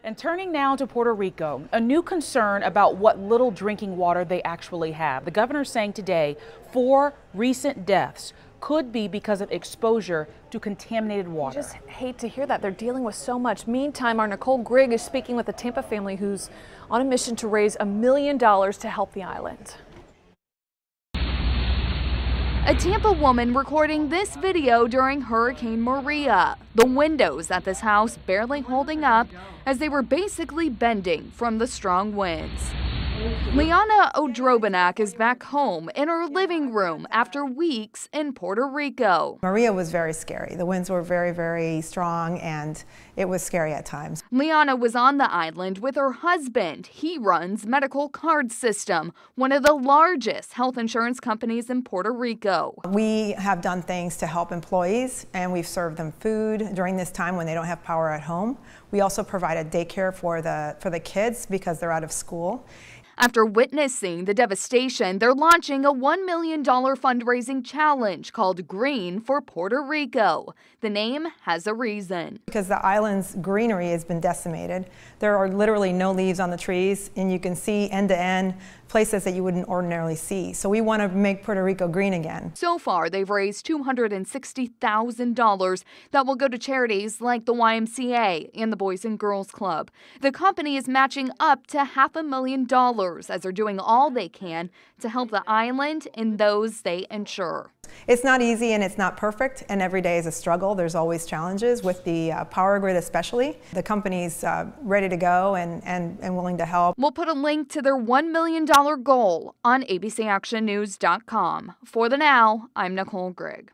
And turning now to Puerto Rico, a new concern about what little drinking water they actually have. The governor saying today 4 recent deaths could be because of exposure to contaminated water. I just hate to hear that. They're dealing with so much. Meantime, our Nicole Grigg is speaking with a Tampa family who's on a mission to raise $1 million to help the island. A Tampa woman recording this video during Hurricane Maria. The windows at this house barely holding up as they were basically bending from the strong winds. Liana Odrobanak is back home in her living room after weeks in Puerto Rico. Maria was very scary. The winds were very, very strong, and it was scary at times. Liana was on the island with her husband. He runs Medical Card System, one of the largest health insurance companies in Puerto Rico. We have done things to help employees, and we've served them food during this time when they don't have power at home. We also provide a daycare for the kids because they're out of school. After witnessing the devastation, they're launching a $1 million fundraising challenge called Green for Puerto Rico. The name has a reason. Because the island's greenery has been decimated. There are literally no leaves on the trees, and you can see end to end places that you wouldn't ordinarily see. So we want to make Puerto Rico green again. So far, they've raised $260,000 that will go to charities like the YMCA and the Boys and Girls Club. The company is matching up to $500,000 as they're doing all they can to help the island and those they insure. It's not easy and it's not perfect, and every day is a struggle. There's always challenges with the power grid especially. The company's ready to go and willing to help. We'll put a link to their $1 million goal on abcactionnews.com. For the Now, I'm Nicole Grigg.